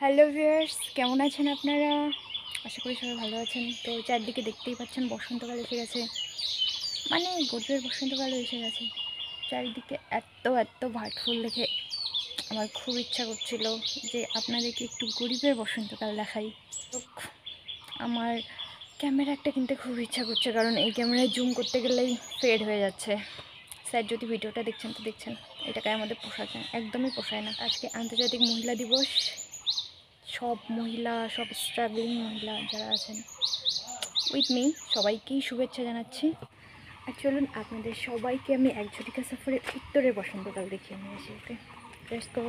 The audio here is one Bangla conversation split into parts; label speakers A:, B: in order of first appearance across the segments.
A: হ্যালো ভিউয়ার্স, কেমন আছেন আপনারা? আশা করি সবাই ভালো আছেন। তো চারদিকে দেখতেই পাচ্ছেন বসন্তকাল এসে গেছে, মানে গরিবের বসন্তকালও এসে গেছে। চারিদিকে এত এত ভার্টফুল দেখে আমার খুব ইচ্ছা করছিল যে আপনাদেরকে একটু গরিবের বসন্তকাল দেখাই। তো আমার ক্যামেরা একটা কিনতে খুব ইচ্ছা করছে, কারণ এই ক্যামেরায় জুম করতে গেলেই ফেড হয়ে যাচ্ছে। স্যার যদি ভিডিওটা দেখছেন তো দেখছেন, এই টাকায় আমাদের পোষায় না, একদমই পোষায় না। আজকে আন্তর্জাতিক মহিলা দিবস। সব মহিলা, সব স্ট্রাগলিং মহিলা যারা আছেন উইথ মি, সবাইকেই শুভেচ্ছা জানাচ্ছি। আর চলুন আপনাদের সবাইকে আমি এক ঝটিকা সফরে উত্তরের বসন্তকাল দেখিয়ে নিয়ে আসি। Okay, let's go.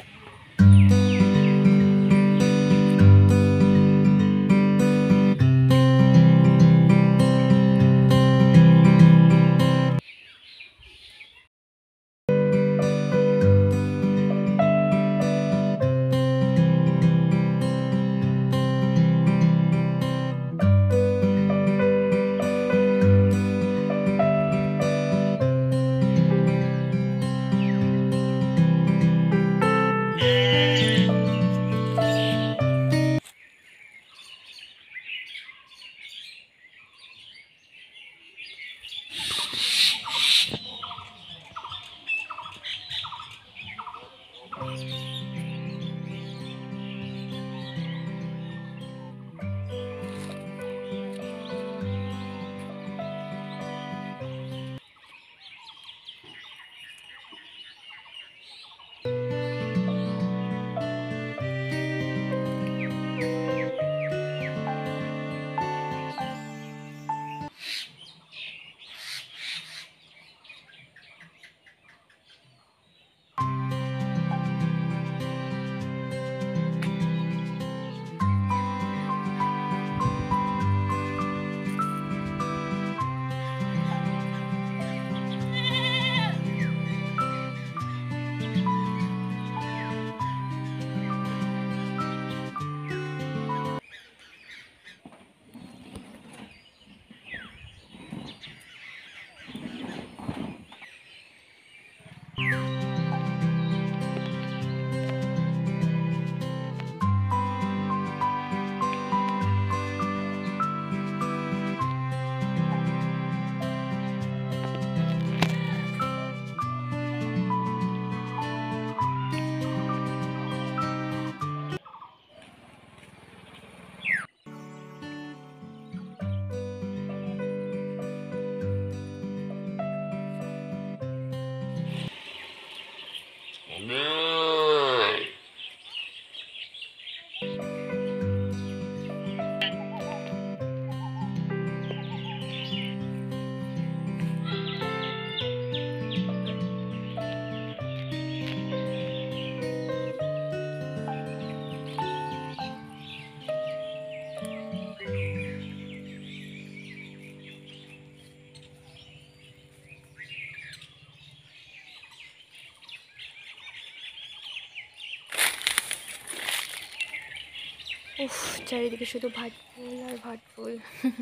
A: উফ, চারিদিকে শুধু ভাটফুল আর ভাটফুল।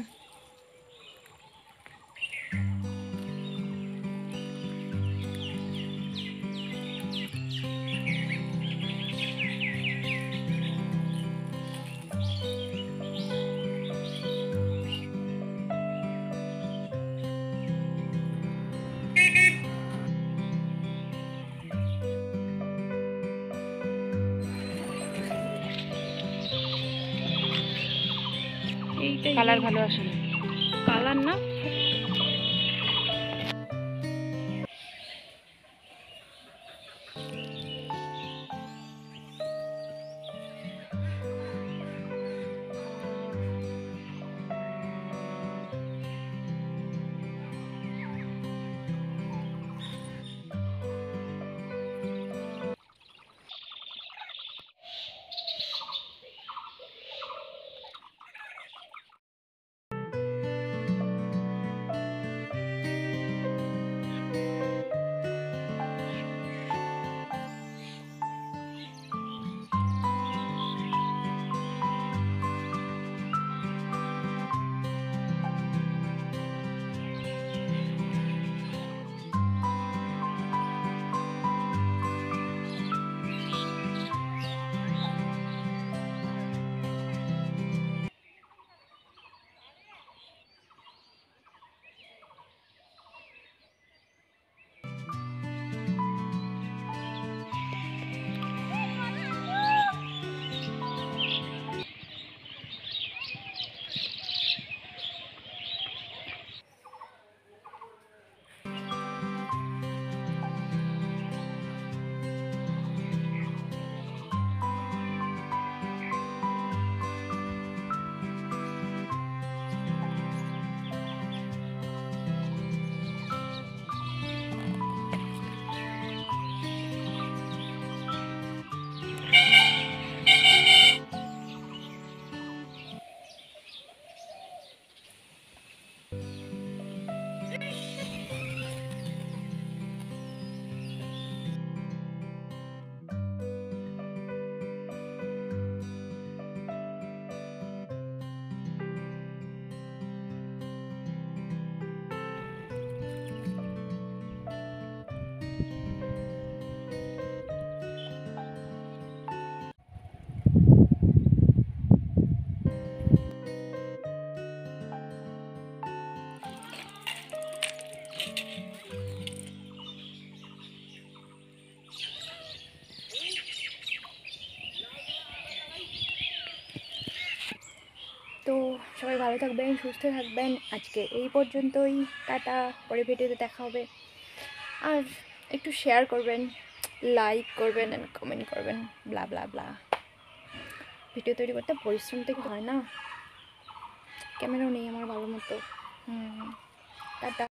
A: এইটাই
B: কালার ভালো আসে না।
A: কালার না। তো সবাই ভালো থাকবেন, সুস্থ থাকবেন। আজকে এই পর্যন্তই, টাটা। পরে ভিডিওতে দেখা হবে। আর একটু শেয়ার করবেন, লাইক করবেন অ্যান্ড কমেন্ট করবেন, ব্লা ব্লা ব্লা। ভিডিও তৈরি করতে পরিশ্রম তো একটু হয় না, ক্যামেরাও নেই আমার ভালো মতো। টাটা।